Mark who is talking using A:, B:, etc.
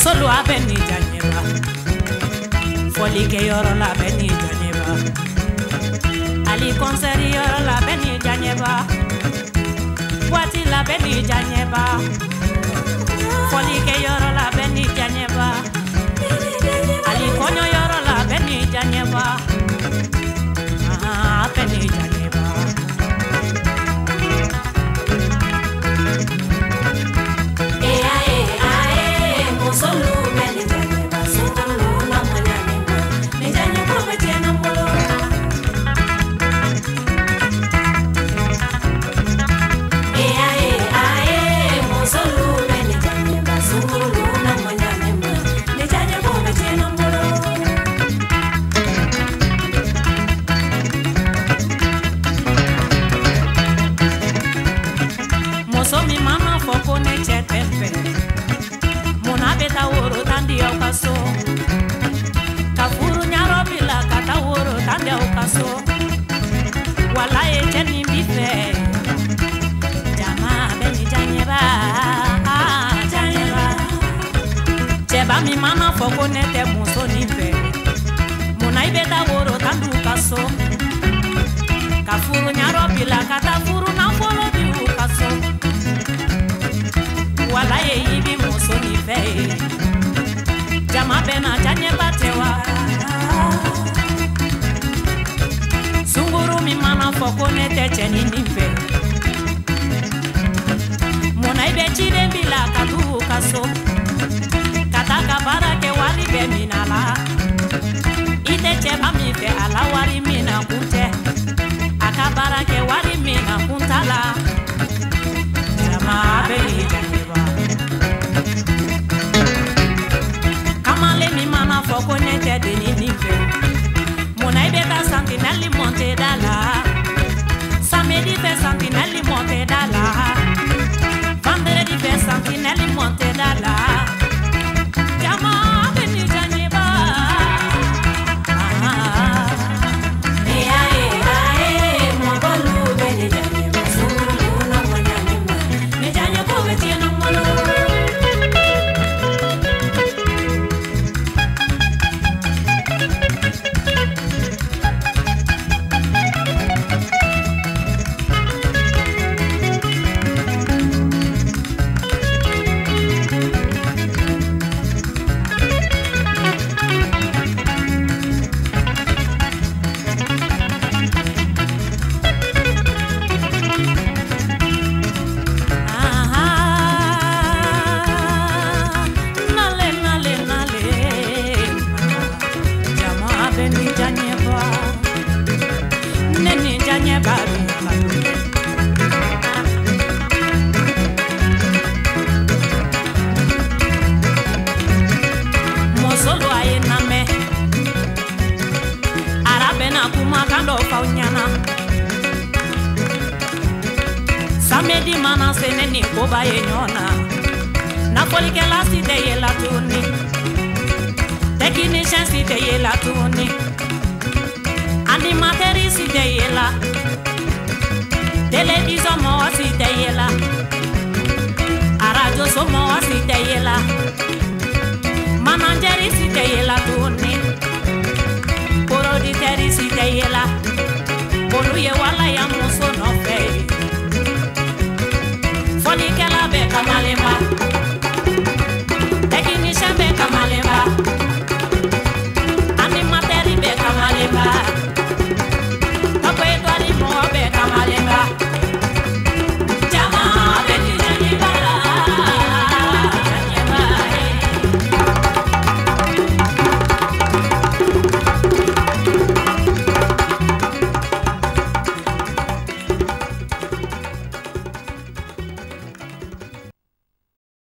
A: Mosolo abeni janyeba Foli ke yoro la beni janyeba Ali konseri yoro la beni janyeba Wati la beni janyeba Foli ke yoro la beni janyeba Ali konyo yoro la beni janyeba Beni janyeba Mosolo beni janyeba Solo la mwanyanima Ni janyeba betena mbolo Mosolo beni janyeba Solo la mwanyanima Ni janyeba betena mbolo Mosomi mama foko ne chetefe Mona beta woro tandi au kaso Kafuru nyarobila kata woro tandi au kaso Wala cheni bife Jama beni janyeba Janyeba Cheba mi mama foko ne te muso nife Mona beta woro tandi au kaso Kafuru nyarobila kata furu na folo di au kaso Wala ibi muso nife Jama bena janyeba tewa Sunguru mi mama foko ne te cheni nife Mona ibe chide bila katu kaso Kata kabara ke wari be minala Ite cheba mi fe ala wari mina kunte Akabara ke wari mina kuntala Jama beni janyeba Kamale mi mama foko ne te deni nife Mona ibe ka santinelli monte dala Samedi fe santinelli monte dala Vendredi fe santinelli monte dala Jama beni janyeba Mobolu beni janyeba Sulu na mwanyanima Ni janyeba betena mbolo Samedi mana seneni koba yenyona Na folike la site ye la tuni Technicien site ye la tuni Animateri site ye la Television mo site ye la Radio so mo site ye la Manageri site ye la tuni Poroditeri site ye la Bolu ye